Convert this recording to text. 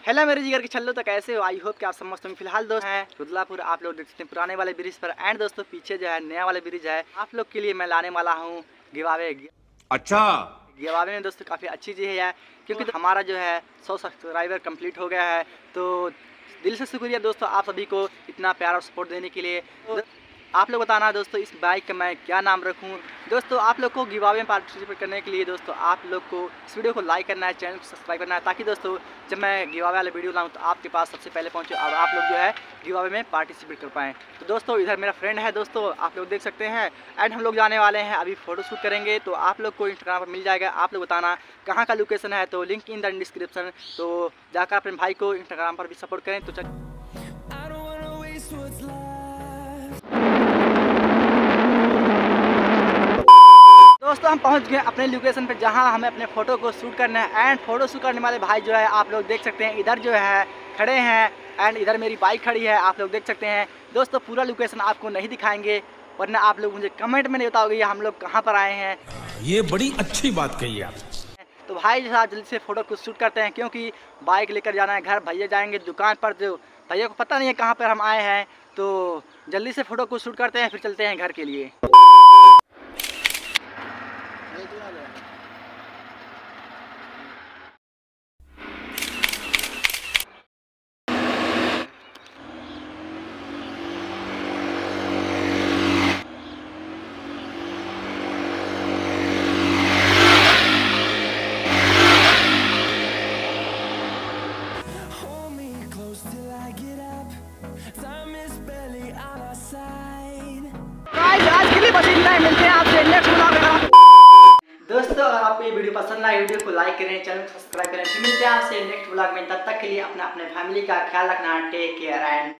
Hello मेरे जिगर के छल्लो, तो कैसे हो? आई होप कि आप समझते हैं। फिलहाल दोस्त हैं रुद्रपुर, आप लोग देख सकते हैं पुराने वाले ब्रिज पर। एंड दोस्तों पीछे जो है नया वाला ब्रिज है, आप लोग के लिए मैं लाने वाला हूँ गिवावे। अच्छा, गिवावे में दोस्तों काफ़ी अच्छी चीज़ है क्योंकि हमारा जो है 100 सब्सक्राइबर कंप्लीट हो गया है। तो दिल से शुक्रिया दोस्तों आप सभी को इतना प्यार और सपोर्ट देने के लिए। तो आप लोग बताना दोस्तों इस बाइक का मैं क्या नाम रखूं। दोस्तों आप लोग को गिवावे में पार्टिसिपेट करने के लिए दोस्तों आप लोग को इस वीडियो को लाइक करना है, चैनल को सब्सक्राइब करना है, ताकि दोस्तों जब मैं गिवावे वाले वीडियो लाऊं तो आपके पास सबसे पहले पहुंचे और आप लोग जो है गिवावे में पार्टिसिपेट कर पाएँ। तो दोस्तों इधर मेरा फ्रेंड है दोस्तों, आप लोग देख सकते हैं। एंड हम लोग जाने वाले हैं अभी फ़ोटो शूट करेंगे, तो आप लोग को इंस्टाग्राम पर मिल जाएगा। आप लोग बताना कहाँ का लोकेशन है, तो लिंक इन द डिस्क्रिप्शन। तो जाकर अपने भाई को इंस्टाग्राम पर भी सपोर्ट करें। तो चल दोस्तों हम पहुंच गए अपने लोकेशन पे जहां हमें अपने फ़ोटो को शूट करना है। एंड फ़ोटो शूट करने वाले भाई जो है आप लोग देख सकते हैं इधर जो है खड़े हैं। एंड इधर मेरी बाइक खड़ी है, आप लोग देख सकते हैं। दोस्तों पूरा लोकेशन आपको नहीं दिखाएंगे, वरना आप लोग मुझे कमेंट में नहीं बताओगे हम लोग कहाँ पर आए हैं। ये बड़ी अच्छी बात कही आप। तो भाई जो है जल्दी से फ़ोटो को शूट करते हैं, क्योंकि बाइक लेकर जाना है घर। भैया जाएंगे दुकान पर, जो भैया को पता नहीं है कहाँ पर हम आए हैं। तो जल्दी से फ़ोटो को शूट करते हैं, फिर चलते हैं घर के लिए। आज के लिए बस इतना ही, मिलते हैं आपसे नेक्स्ट ब्लॉग में। दोस्तों अगर आपको ये वीडियो पसंद आए वीडियो को लाइक करें, चैनल को सब्सक्राइब करें। फिर मिलते हैं आपसे नेक्स्ट ब्लॉग में। तब तक के लिए अपने फैमिली का ख्याल रखना। Take care and